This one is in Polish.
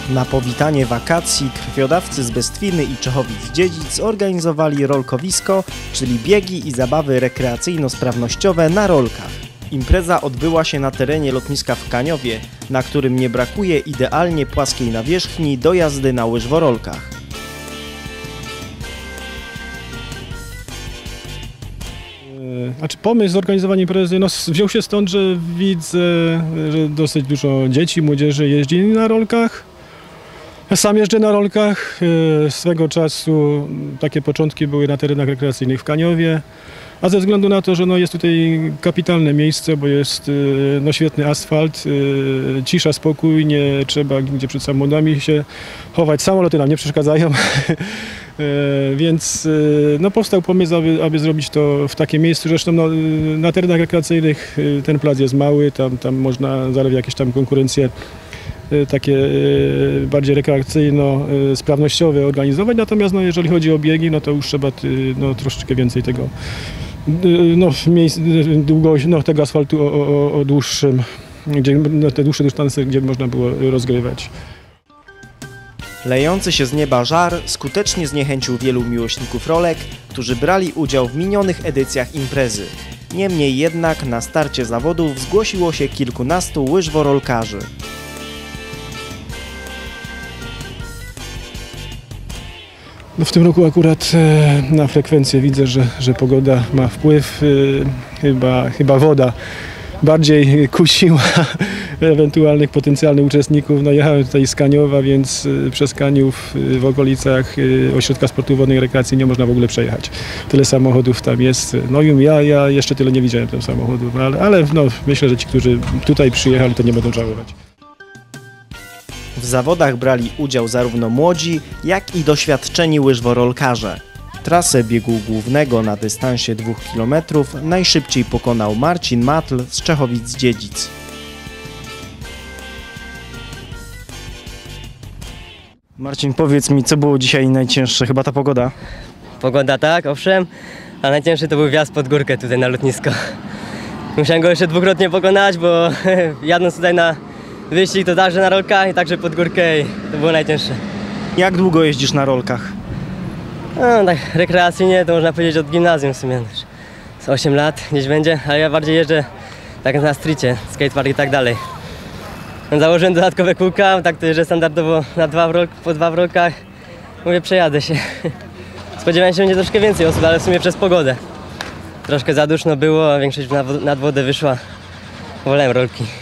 Na powitanie wakacji krwiodawcy z Bestwiny i Czechowic-Dziedzic zorganizowali rolkowisko, czyli biegi i zabawy rekreacyjno-sprawnościowe na rolkach. Impreza odbyła się na terenie lotniska w Kaniowie, na którym nie brakuje idealnie płaskiej nawierzchni do jazdy na łyżworolkach. Pomysł zorganizowania imprezy wziął się stąd, że widzę, że dosyć dużo dzieci, młodzieży jeździ na rolkach. Sam jeżdżę na rolkach. Swego czasu takie początki były na terenach rekreacyjnych w Kaniowie. A ze względu na to, że jest tutaj kapitalne miejsce, bo jest świetny asfalt, cisza, spokój, nie trzeba gdzie przed samochodami się chować. Samoloty nam nie przeszkadzają. Więc powstał pomysł, aby zrobić to w takim miejscu. Zresztą na terenach rekreacyjnych ten plac jest mały, tam można zaledwie jakieś tam konkurencje takie bardziej rekreacyjno-sprawnościowe organizować. Natomiast jeżeli chodzi o biegi, to już trzeba troszeczkę więcej tego długość tego asfaltu o dłuższym, gdzie te dłuższe dystanse, gdzie można było rozgrywać. Lejący się z nieba żar skutecznie zniechęcił wielu miłośników rolek, którzy brali udział w minionych edycjach imprezy. Niemniej jednak na starcie zawodów zgłosiło się kilkunastu łyżworolkarzy. W tym roku akurat na frekwencję widzę, że pogoda ma wpływ, chyba woda bardziej kusiła ewentualnych potencjalnych uczestników. Jechałem tutaj z Kaniowa, więc przez Kaniów w okolicach ośrodka sportu wodnej i rekreacji nie można w ogóle przejechać. Tyle samochodów tam jest. Ja jeszcze tyle nie widziałem tych samochodów, ale myślę, że ci, którzy tutaj przyjechali, to nie będą żałować. W zawodach brali udział zarówno młodzi, jak i doświadczeni łyżworolkarze. Trasę biegu głównego na dystansie 2 km najszybciej pokonał Marcin Matl z Czechowic-Dziedzic. Marcin, powiedz mi, co było dzisiaj najcięższe? Chyba ta pogoda? Pogoda tak, owszem, a najcięższy to był wjazd pod górkę tutaj na lotnisko. Musiałem go jeszcze dwukrotnie pokonać, bo jadąc tutaj na wyścig to także na rolkach i także pod górkę i to było najcięższe. Jak długo jeździsz na rolkach? Tak rekreacyjnie to można powiedzieć od gimnazjum w sumie. Z 8 lat gdzieś będzie, ale ja bardziej jeżdżę tak na streetie, skatepark i tak dalej. Założyłem dodatkowe kółka, tak to jeżdżę standardowo po dwa w rolkach. Mówię, przejadę się. Spodziewałem się, że będzie troszkę więcej osób, ale w sumie przez pogodę. Troszkę za duszno było, a większość nad wodę wyszła. Wolałem rolki.